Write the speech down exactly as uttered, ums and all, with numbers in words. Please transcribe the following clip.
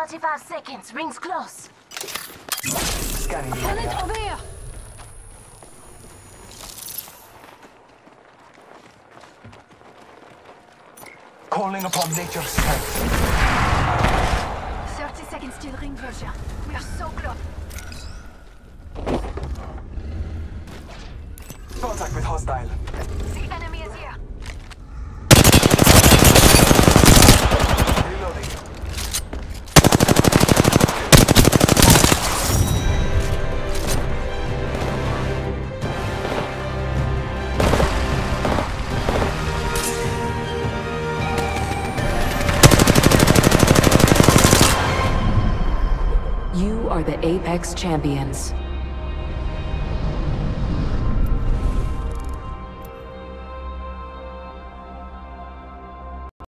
forty-five seconds. Rings close. Scanning the Opponent area. over here. Calling upon nature's strength. thirty seconds till ring closure. We are so close. Contact with hostile. The enemy is here. Reloading. You are the Apex Champions.